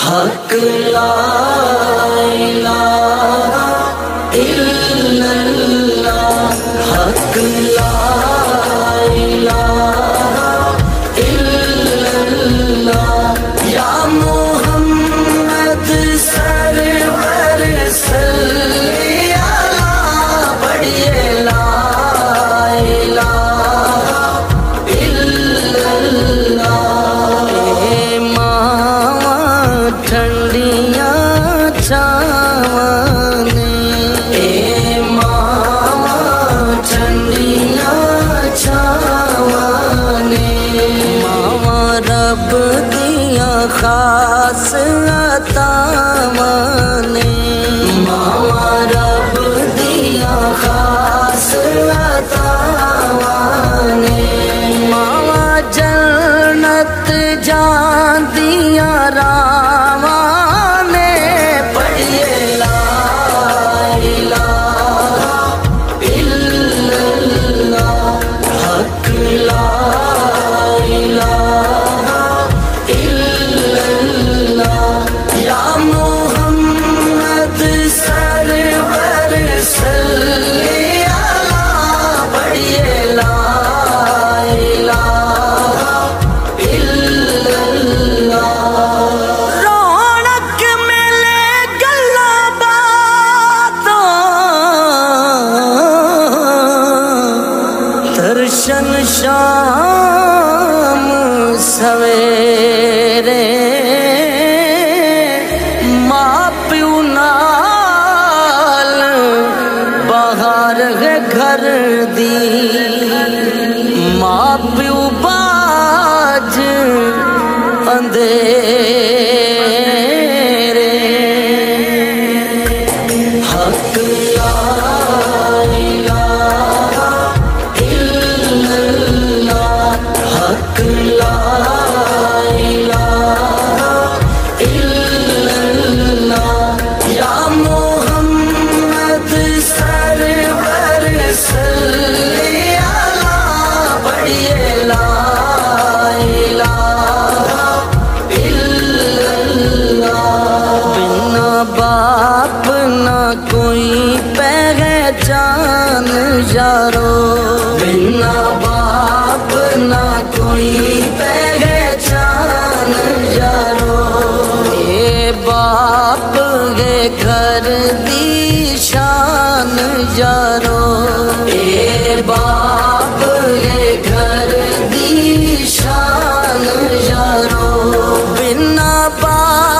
حق لا الہ الا اللہ، حق لا الہ الا اللہ، یا محمد سرور صلی اللہ، پڑھیے لا الہ الا اللہ۔ اے ماں ٹھنڈیاں چھاواں نے، اے ماں ٹھنڈیاں چھاواں نے، ماں رب دیاں خاص عطاواں نے، ماں رب دیاں خاص عطاواں نے، ماں جنت جاندیاں راواں نے، پڑھیے لا الہ الا اللہ، حق لا الہ الا اللہ، یا محمد سرور صلی اللہ، پڑھیے لا الہ الا اللہ۔ رونق ملے گلاں باتاں، درشن شام سویرے، ماں پیو نال باہر ہے گھر دی، ماں پیو باج اندھیرے، حق لا الہ الا اللہ، حق لا الہ الا اللہ، یا محمد سرور صلی اللہ، پڑھیے لا الہ الا اللہ۔ بنا باپ نہ کوئی پہچان یارو، بنا باپ نہ کوئی پہچان یارو، اے باپ ہے گھر دی شان یارو، اے باپ ہے گھر دی شان یارو، بنا باپ